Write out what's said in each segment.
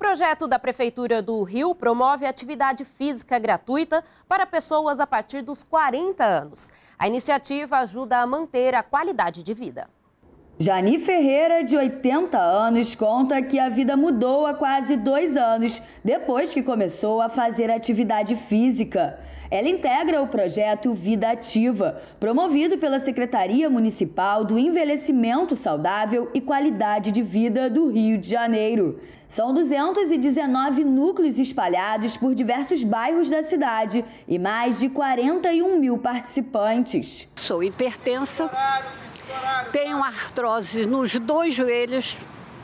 projeto da Prefeitura do Rio promove atividade física gratuita para pessoas a partir dos 40 anos. A iniciativa ajuda a manter a qualidade de vida. Jani Ferreira, de 80 anos, conta que a vida mudou há quase 2 anos, depois que começou a fazer atividade física. Ela integra o projeto Vida Ativa, promovido pela Secretaria Municipal do Envelhecimento Saudável e Qualidade de Vida do Rio de Janeiro. São 219 núcleos espalhados por diversos bairros da cidade e mais de 41 mil participantes. Sou hipertensa, tenho artrose nos 2 joelhos.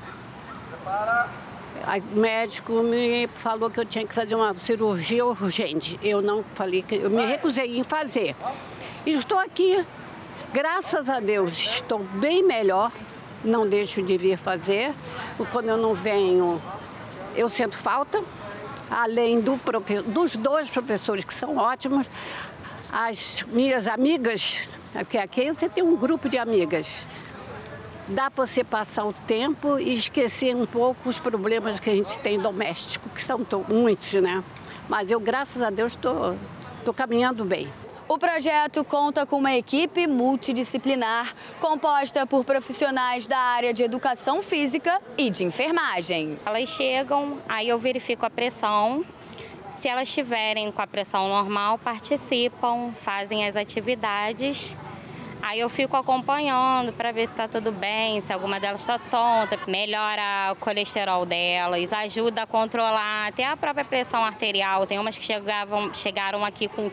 O médico me falou que eu tinha que fazer uma cirurgia urgente. Eu não falei, eu me recusei em fazer. E estou aqui, graças a Deus, estou bem melhor. Não deixo de vir fazer. Quando eu não venho, eu sinto falta. Além dos 2 professores que são ótimos, as minhas amigas, porque aqui você tem um grupo de amigas. Dá para você passar o tempo e esquecer um pouco os problemas que a gente tem doméstico, que são muitos, né? Mas eu, graças a Deus, estou caminhando bem. O projeto conta com uma equipe multidisciplinar, composta por profissionais da área de educação física e de enfermagem. Elas chegam, aí eu verifico a pressão. Se elas estiverem com a pressão normal, participam, fazem as atividades. Aí eu fico acompanhando para ver se está tudo bem, se alguma delas está tonta, melhora o colesterol delas, ajuda a controlar até a própria pressão arterial. Tem umas que chegaram aqui com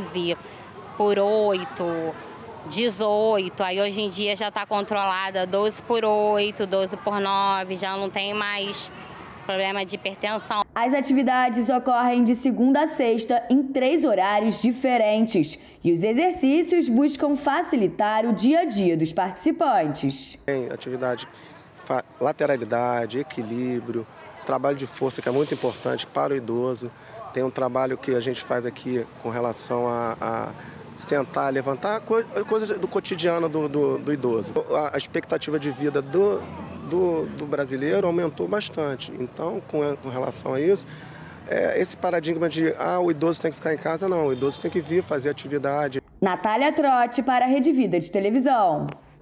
15/8, 18, aí hoje em dia já está controlada 12/8, 12/9, já não tem mais problema de hipertensão. As atividades ocorrem de segunda a sexta em 3 horários diferentes e os exercícios buscam facilitar o dia a dia dos participantes. Tem atividade, lateralidade, equilíbrio, trabalho de força que é muito importante para o idoso. Tem um trabalho que a gente faz aqui com relação a sentar, levantar, coisas do cotidiano do idoso. A expectativa de vida do brasileiro aumentou bastante. Então, com relação a isso, esse paradigma de o idoso tem que ficar em casa, não. O idoso tem que vir fazer atividade. Natália Trotti para a Rede Vida de Televisão.